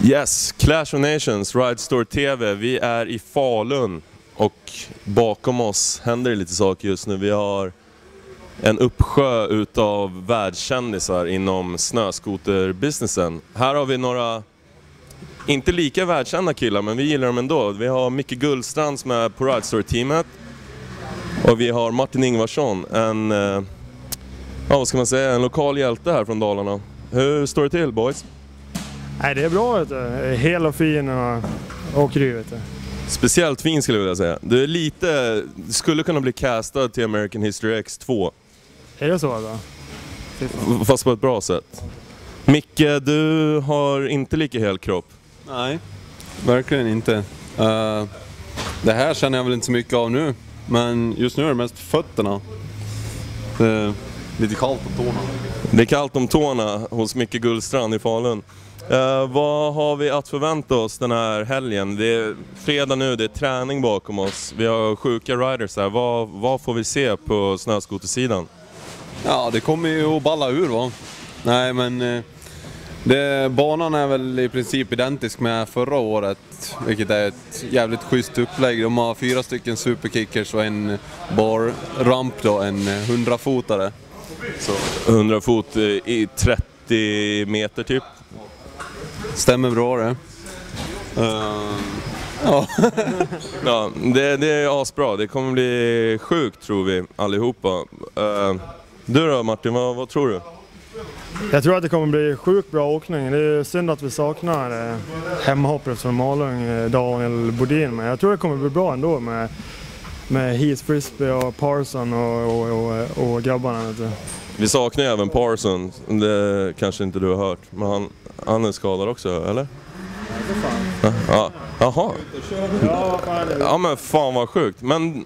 Yes, Clash of Nations, Ride Store TV. Vi är i Falun och bakom oss händer det lite saker just nu. Vi har en uppsjö utav världskändisar inom snöskoterbusinessen. Här har vi några, inte lika världskända killar, men vi gillar dem ändå. Vi har Micke Gullstrand som är på Ride Store-teamet. Och vi har Martin Ingvarsson, vad ska man säga, en lokal hjälte här från Dalarna. Hur står det till, boys? Nej, det är bra, vet du. Hel och fin och åker ju, vet du. Speciellt fin skulle jag vilja säga. Du är lite, skulle kunna bli castad till American History X 2. Är det så då? Fast på ett bra sätt. Micke, du har inte lika hel kropp. Nej, verkligen inte. Det här känner jag väl inte så mycket av nu. Men just nu är det mest fötterna. Det är lite kallt om tårna. Det är kallt om tårna hos Micke Gullstrand i Falun. Vad har vi att förvänta oss den här helgen? Det är fredag nu, det är träning bakom oss. Vi har sjuka riders här. Vad får vi se på snöskotersidan? Ja, det kommer ju att balla ur, va? Nej, men banan är väl i princip identisk med förra året. Vilket är ett jävligt schysst upplägg. De har 4 stycken superkickers och en bar-ramp då, en 100-fotare. Så 100 fot i 30 meter typ. Stämmer bra det. Ja. Ja, det är asbra. Det kommer bli sjukt, tror vi allihopa. Du då, Martin, vad tror du? Jag tror att det kommer bli sjukt bra åkning. Det är synd att vi saknar hemhoppet från Malung, Daniel Bodin. Men jag tror det kommer bli bra ändå med Heath Frisbee och Parson och grabbarna. Vet du. Vi saknar även Parson. Det kanske inte du har hört. Men han är skadad också, eller? Ja, jaha. Ja, men fan vad sjukt. Men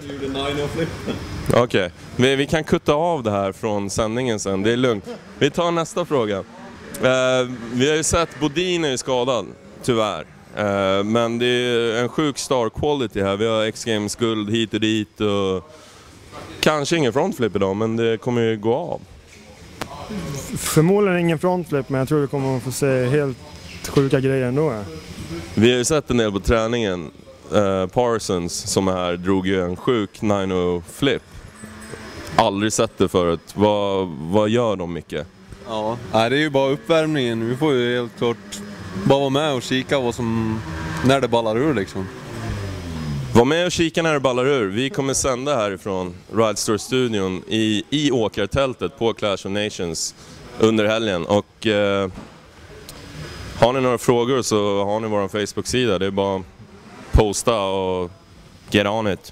okej, vi kan kutta av det här från sändningen sen. Det är lugnt. Vi tar nästa fråga. Vi har ju sett Bodin är skadad, tyvärr. Men det är en sjuk star quality här. Vi har X-Games guld hit och dit och kanske ingen frontflip idag, men det kommer ju gå av. Förmodligen ingen frontflip, men jag tror vi kommer att få se helt sjuka grejer ändå. Vi har ju sett en del på träningen. Parsons som är här drog ju en sjuk 9-0 flip. Aldrig sett det förut. Vad gör de, mycket? Ja, det är ju bara uppvärmningen. Vi får ju helt klart bara vara med och kika när det ballar ur liksom. Var med och kika när det ballar ur. Vi kommer sända härifrån Ride Store-studion i åkartältet på Clash of Nations under helgen. Och har ni några frågor så har ni vår Facebook-sida. Det är bara posta och get on it.